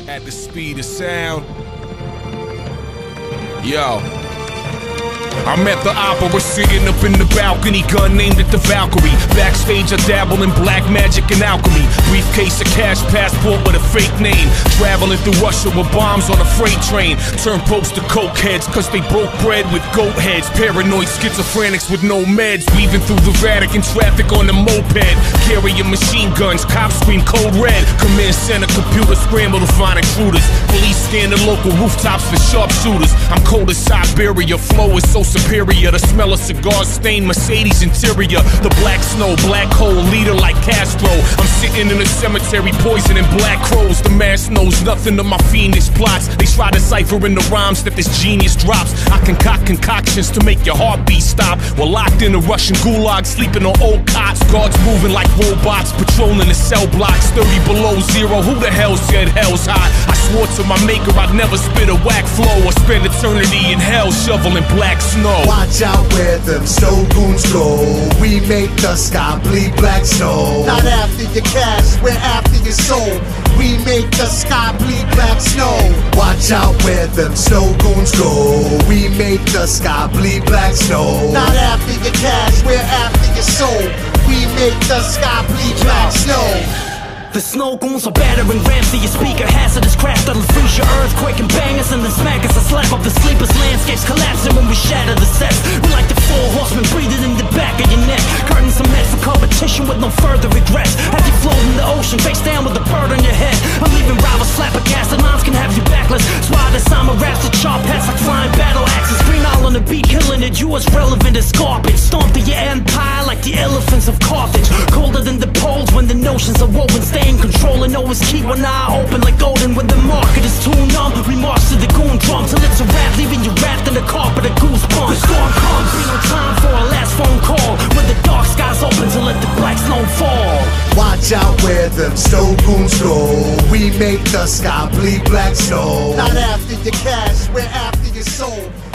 At the speed of sound. Yo. I'm at the opera, sitting up in the balcony, gun aimed at the Valkyrie. Backstage I dabble in black magic and alchemy. Briefcase, a cash passport with a fake name. Traveling through Russia with bombs on a freight train. Turn post to coke heads, cause they broke bread with goat heads. Paranoid schizophrenics with no meds. Weaving through the Vatican traffic on a moped. Carrying machine guns, cops scream code red. Command center computer scramble to find intruders. Police scan the local rooftops for sharpshooters. I'm cold as Siberia, flow is so superior. The smell of cigars, stained Mercedes interior. The black snow, black hole, leader like Castro. I'm sitting in a cemetery, poisoning black crows. The mass knows nothing of my fiendish plots. They try to cipher in the rhymes that this genius drops. I concoct concoctions to make your heartbeat stop. We're locked in a Russian gulag, sleeping on old cots. Guards moving like robots, patrolling the cell blocks. 30 below zero, who the hell said hell's hot? I swore to my maker I'd never spit a whack flow or spend eternity in hell shoveling black snow. Watch out where them snow goons go. We make the sky bleed black snow. Not after your cash, we're after your soul. We make the sky bleed black snow. Watch out where them snow goons go. We make the sky bleed black snow. Not after your cash, we're after your soul. We make the sky bleed black snow. The snow goons are battering rams to your speaker. Hazardous craft that'll freeze your earthquake and bangers and then smack us. A slap up the sleepers, landscapes collapsing when we shatter the sets. We like the four horsemen breathing in the back of your neck. Curtains are meant for competition with no further regrets. As you float in the ocean, face down with a bird on your head. I'm leaving rivals flabbergasted, lines can have you backless. That's why the summer raps to chop heads like flying battle axes. Green Isle on the beat, killing it, you as relevant as garbage. Stomp to your empire like the elephants of Carthage. Colder than the poles when the notions are woven. Stay in control and always keep one eye open like golden. When the market is too numb, we march to the goon drum till it's a wrap, leaving you wrapped in the carpet of goosebumps. The storm comes, be no time for a last phone call. When the dark skies open to let the black snow fall. Watch out where them snow goons go. We make the sky bleed black snow. Not after your cash, we're after your soul.